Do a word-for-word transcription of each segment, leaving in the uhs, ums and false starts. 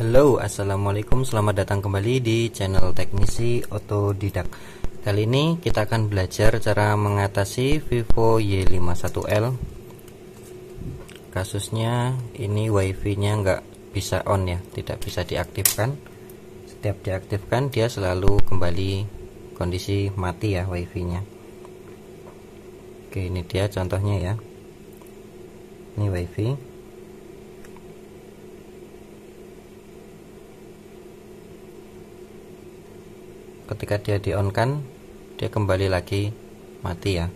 Halo, assalamualaikum, selamat datang kembali di channel Teknisi Otodidak. Kali ini kita akan belajar cara mengatasi Vivo Y lima puluh satu L. Kasusnya ini wifi nya nggak bisa on ya, tidak bisa diaktifkan. Setiap diaktifkan dia selalu kembali kondisi mati ya wifi nya. Oke, ini dia contohnya ya. Ini wifi. Ketika dia di on kan dia kembali lagi mati ya.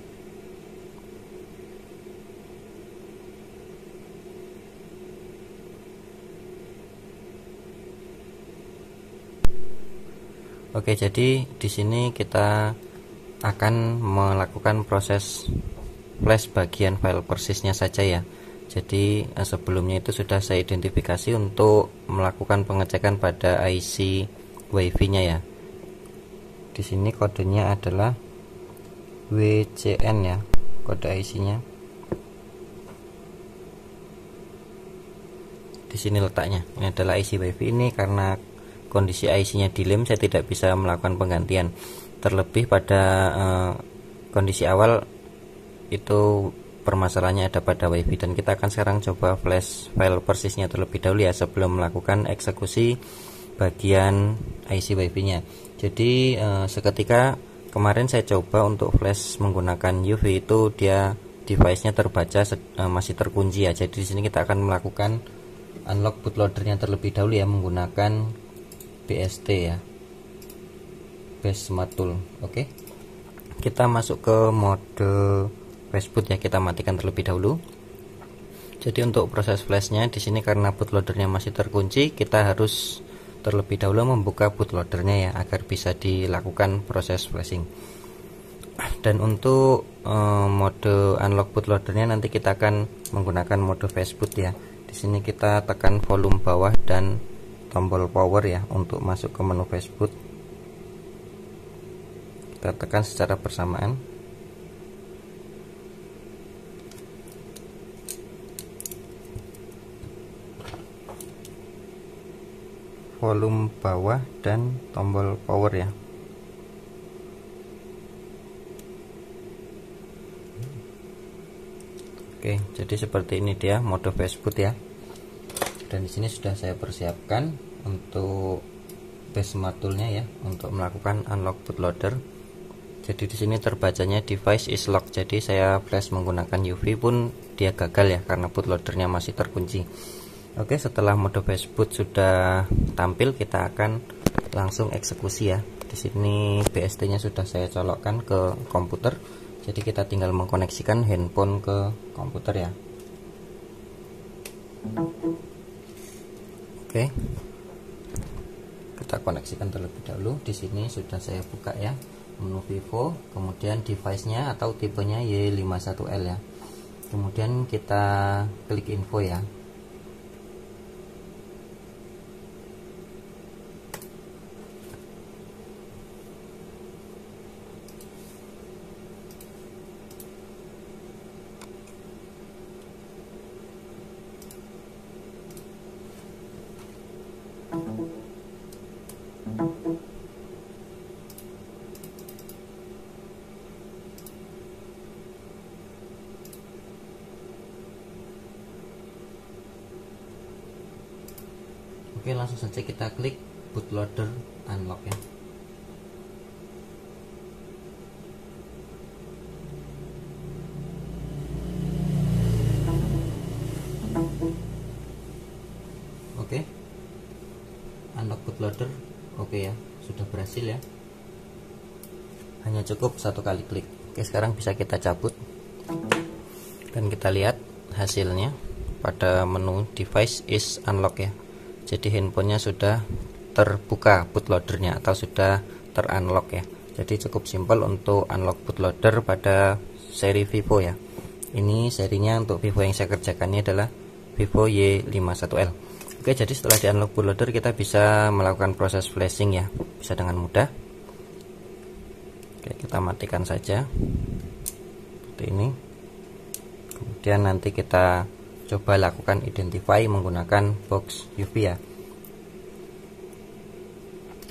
Oke, jadi di sini kita akan melakukan proses flash bagian file persisnya saja ya. Jadi sebelumnya itu sudah saya identifikasi untuk melakukan pengecekan pada I C wifi nya ya. Di sini kodenya adalah W C N ya, kode I C-nya. Di sini letaknya. Ini adalah I C wifi ini. Karena kondisi I C-nya dilem, saya tidak bisa melakukan penggantian. Terlebih pada eh, kondisi awal itu permasalahannya ada pada wifi, dan kita akan sekarang coba flash file persisnya terlebih dahulu ya sebelum melakukan eksekusi bagian I C wifi-nya. Jadi eh, seketika kemarin saya coba untuk flash menggunakan U V, itu dia device-nya terbaca eh, masih terkunci ya. Jadi di sini kita akan melakukan unlock bootloader-nya terlebih dahulu ya menggunakan B S T ya, Base Smart Tool. Oke. Kita masuk ke mode flash boot ya, kita matikan terlebih dahulu. Jadi untuk proses flashnya di sini karena bootloader-nya masih terkunci, kita harus terlebih dahulu membuka bootloadernya ya agar bisa dilakukan proses flashing. Dan untuk e, mode unlock bootloadernya nanti kita akan menggunakan mode flash boot ya. Di sini kita tekan volume bawah dan tombol power ya untuk masuk ke menu flash boot. Kita tekan secara bersamaan. Volume bawah dan tombol power ya. Oke, jadi seperti ini dia mode flash boot ya. Dan di sini sudah saya persiapkan untuk Base Smart Tool-nya ya untuk melakukan unlock bootloader. Jadi di sini terbacanya device is locked. Jadi saya flash menggunakan U V pun dia gagal ya karena bootloadernya masih terkunci. Oke, setelah mode flash boot sudah tampil, kita akan langsung eksekusi ya. Di sini B S T-nya sudah saya colokkan ke komputer. Jadi kita tinggal mengkoneksikan handphone ke komputer ya. Oke. Kita koneksikan terlebih dahulu. Di sini sudah saya buka ya menu Vivo, kemudian device-nya atau tipenya Y lima puluh satu L ya. Kemudian kita klik info ya. Oke, langsung saja kita klik bootloader unlock ya. Oke, unlock bootloader oke ya, sudah berhasil ya. Hanya cukup satu kali klik. Oke, sekarang bisa kita cabut dan kita lihat hasilnya pada menu device is unlock ya. Jadi handphonenya sudah terbuka bootloadernya atau sudah terunlock ya. Jadi cukup simpel untuk unlock bootloader pada seri Vivo ya. Ini serinya untuk Vivo yang saya kerjakan ini adalah Vivo Y lima puluh satu L. Oke, jadi setelah di unlock bootloader kita bisa melakukan proses flashing ya, bisa dengan mudah. Oke, kita matikan saja seperti ini. Kemudian nanti kita coba lakukan identify menggunakan box U V ya.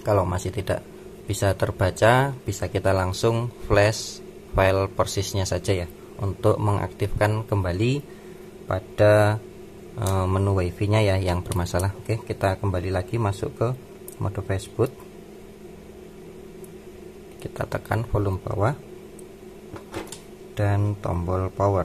Kalau masih tidak bisa terbaca, bisa kita langsung flash file persisnya saja ya, untuk mengaktifkan kembali pada e, menu wifi nya ya yang bermasalah. Oke, kita kembali lagi masuk ke mode fastboot, kita tekan volume bawah dan tombol power.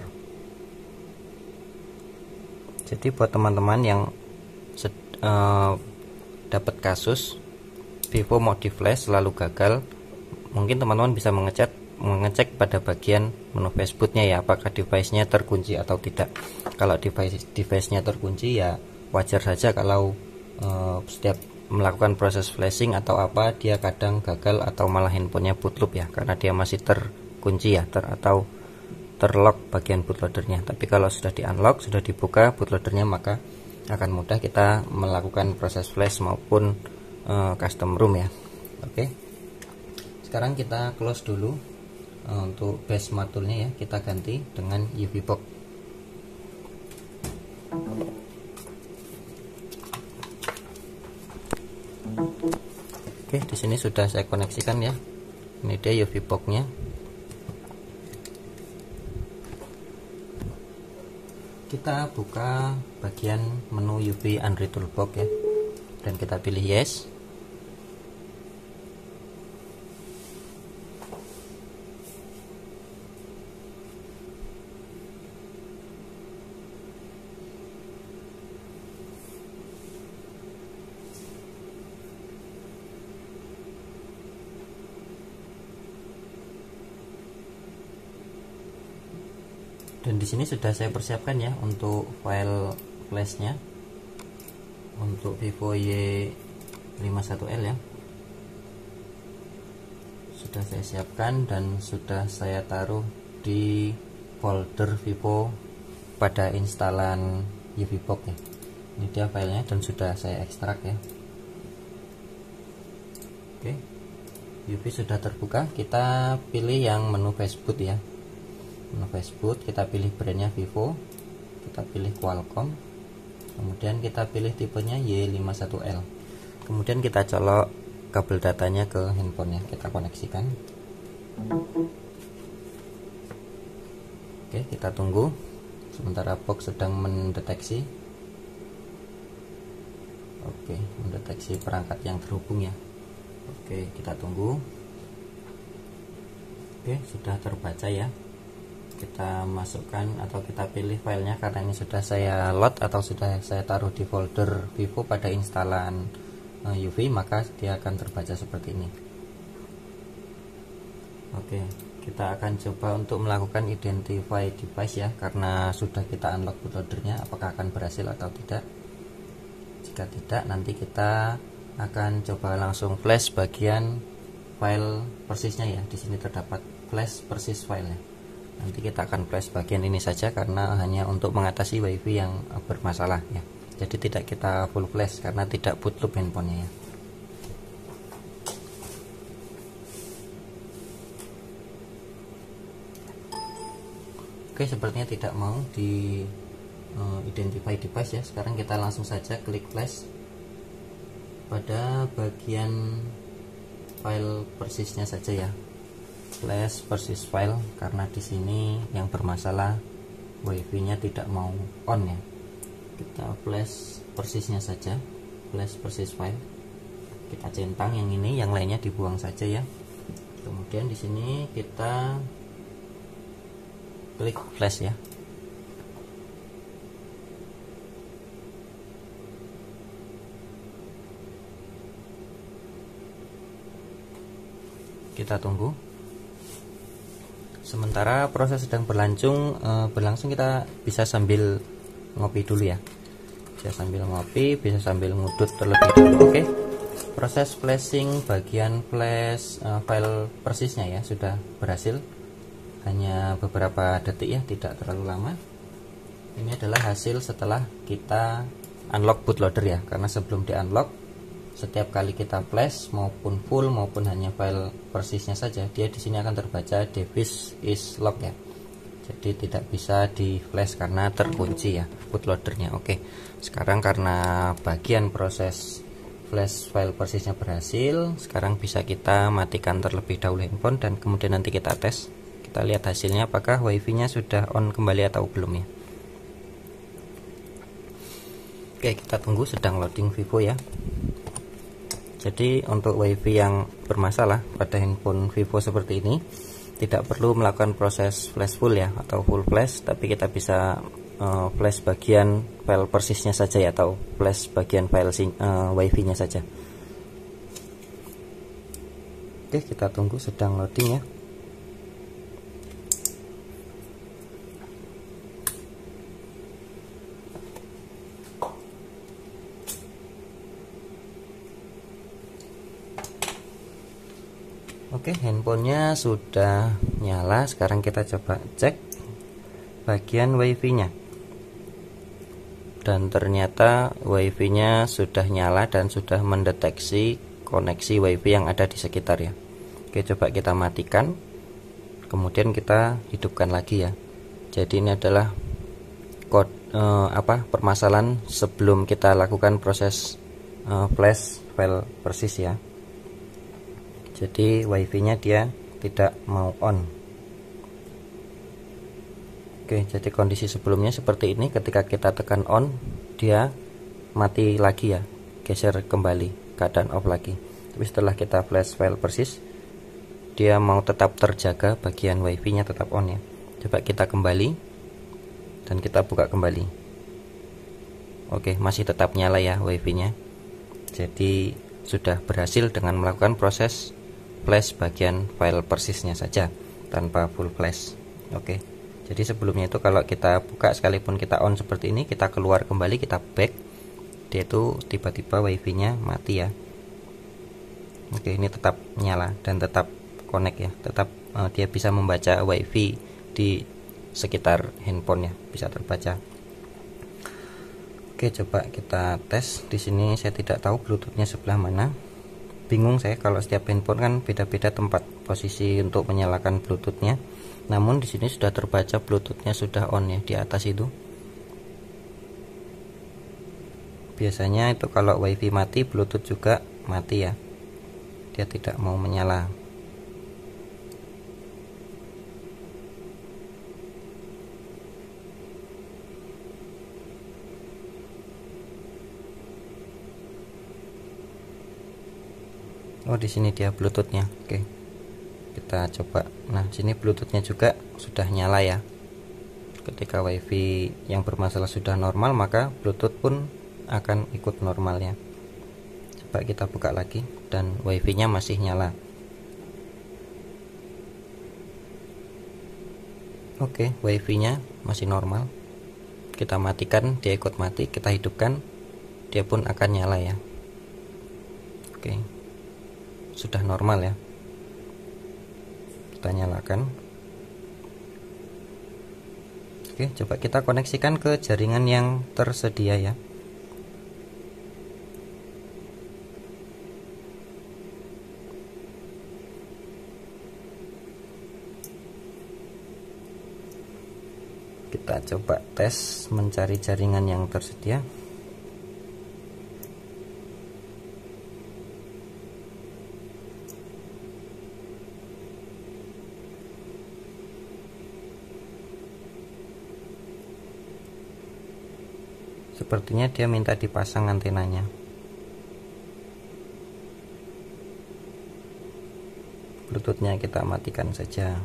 Jadi buat teman-teman yang e, dapat kasus Vivo mau di flash selalu gagal, mungkin teman-teman bisa mengecek mengecek pada bagian menu fastbootnya ya, apakah device-nya terkunci atau tidak. Kalau device device-nya terkunci ya wajar saja kalau uh, setiap melakukan proses flashing atau apa dia kadang gagal atau malah handphonenya bootloop ya, karena dia masih terkunci ya, ter atau terlock bagian bootloadernya. Tapi kalau sudah di unlock, sudah dibuka bootloadernya, maka akan mudah kita melakukan proses flash maupun uh, custom ROM ya. Oke, sekarang kita close dulu. uh, untuk base matulnya ya, kita ganti dengan U V box. Oke, di sini sudah saya koneksikan ya, ini dia U V box nya. Kita buka bagian menu U V Android Toolbox ya, dan kita pilih yes. Dan di sini sudah saya persiapkan ya untuk file flashnya untuk Vivo Y lima puluh satu L ya. Sudah saya siapkan dan sudah saya taruh di folder Vivo pada instalan U V box ya. Ini dia filenya dan sudah saya ekstrak ya. Oke, U V sudah terbuka. Kita pilih yang menu fastboot ya. Menu fastboot, kita pilih brandnya Vivo, kita pilih Qualcomm, kemudian kita pilih tipenya Y lima puluh satu L, kemudian kita colok kabel datanya ke handphonenya, kita koneksikan. Oke, kita tunggu sementara box sedang mendeteksi. Oke, mendeteksi perangkat yang terhubung ya. Oke, kita tunggu. Oke, sudah terbaca ya. Kita masukkan atau kita pilih filenya, karena ini sudah saya load atau sudah saya taruh di folder Vivo pada instalan U V, maka dia akan terbaca seperti ini. Oke, kita akan coba untuk melakukan identify device ya, karena sudah kita unlock bootloadernya, apakah akan berhasil atau tidak. Jika tidak, nanti kita akan coba langsung flash bagian file persisnya ya. Di sini terdapat flash persis filenya. Nanti kita akan flash bagian ini saja karena hanya untuk mengatasi wifi yang bermasalah ya. Jadi tidak kita full flash karena tidak bootloop handphonenya ya. Oke, sepertinya tidak mau di uh, identify device ya. Sekarang kita langsung saja klik flash pada bagian file persisnya saja ya. Flash persis file, karena di sini yang bermasalah wifi-nya tidak mau on ya. Kita flash persisnya saja, flash persis file. Kita centang yang ini, yang lainnya dibuang saja ya. Kemudian di sini kita klik flash ya. Kita tunggu. Sementara proses sedang berlangsung, e, berlangsung kita bisa sambil ngopi dulu ya. Bisa sambil ngopi, bisa sambil ngudut terlebih dahulu. Oke, proses flashing bagian flash e, file persisnya ya sudah berhasil. Hanya beberapa detik ya, tidak terlalu lama. Ini adalah hasil setelah kita unlock bootloader ya, karena sebelum di unlock, setiap kali kita flash maupun full maupun hanya file persisnya saja, dia di sini akan terbaca device is locked ya. Jadi tidak bisa di flash karena terkunci ya bootloadernya. Oke, sekarang karena bagian proses flash file persisnya berhasil. Sekarang bisa kita matikan terlebih dahulu handphone dan kemudian nanti kita tes. Kita lihat hasilnya apakah wifi nya sudah on kembali atau belum ya. Oke, kita tunggu, sedang loading Vivo ya. Jadi untuk wifi yang bermasalah pada handphone Vivo seperti ini tidak perlu melakukan proses flash full ya atau full flash, tapi kita bisa uh, flash bagian file persisnya saja ya, atau flash bagian file uh, wifi nya saja. Oke, kita tunggu, sedang loading ya. Oke, handphonenya sudah nyala. Sekarang kita coba cek bagian wifi nya, dan ternyata wifi nya sudah nyala dan sudah mendeteksi koneksi wifi yang ada di sekitar ya. Oke, coba kita matikan, kemudian kita hidupkan lagi ya. Jadi ini adalah kode eh, apa permasalahan sebelum kita lakukan proses eh, flash file persis ya. Jadi wifi nya dia tidak mau on. Oke, jadi kondisi sebelumnya seperti ini. Ketika kita tekan on, dia mati lagi ya, geser kembali keadaan off lagi. Tapi setelah kita flash file persis, dia mau tetap terjaga, bagian wifi nya tetap on ya. Coba kita kembali dan kita buka kembali. Oke, masih tetap nyala ya wifi nya. Jadi sudah berhasil dengan melakukan proses flash bagian file persisnya saja tanpa full flash. Oke, jadi sebelumnya itu kalau kita buka sekalipun kita on seperti ini, kita keluar kembali, kita back, dia itu tiba-tiba wifi nya mati ya. Oke, ini tetap nyala dan tetap connect ya, tetap uh, dia bisa membaca wifi di sekitar handphone ya, bisa terbaca. Oke, coba kita tes. Di sini saya tidak tahu bluetoothnya sebelah mana. Bingung saya, kalau setiap handphone kan beda-beda tempat posisi untuk menyalakan bluetoothnya. Namun di sini sudah terbaca bluetoothnya sudah on ya, di atas itu. Biasanya itu kalau wifi mati, bluetooth juga mati ya, dia tidak mau menyala. Oh, di sini dia bluetoothnya. Oke, kita coba. Nah, sini bluetoothnya juga sudah nyala ya. Ketika wifi yang bermasalah sudah normal, maka bluetooth pun akan ikut normalnya. Coba kita buka lagi dan wifi nya masih nyala. Oke, wifi nya masih normal. Kita matikan, dia ikut mati. Kita hidupkan, dia pun akan nyala ya. Oke, sudah normal ya. Kita nyalakan. Oke, coba kita koneksikan ke jaringan yang tersedia ya. Kita coba tes mencari jaringan yang tersedia. Sepertinya dia minta dipasang antenanya. Bluetoothnya kita matikan saja.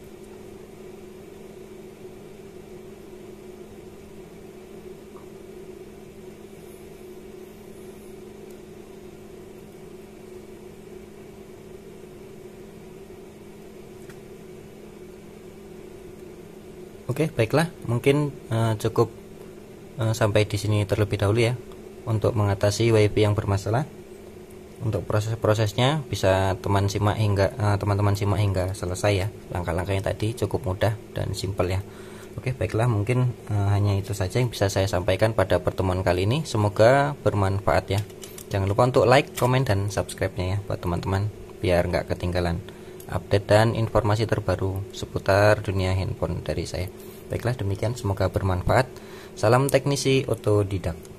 Oke, baiklah, mungkin uh, cukup uh, sampai di sini terlebih dahulu ya untuk mengatasi wifi yang bermasalah. Untuk proses-prosesnya bisa teman simak hingga uh, teman-teman simak hingga selesai ya. Langkah-langkahnya tadi cukup mudah dan simpel ya. Oke, baiklah, mungkin uh, hanya itu saja yang bisa saya sampaikan pada pertemuan kali ini. Semoga bermanfaat ya. Jangan lupa untuk like, komen, dan subscribe-nya ya buat teman-teman, biar nggak ketinggalan update dan informasi terbaru seputar dunia handphone dari saya. Baiklah, demikian, semoga bermanfaat. Salam teknisi otodidak.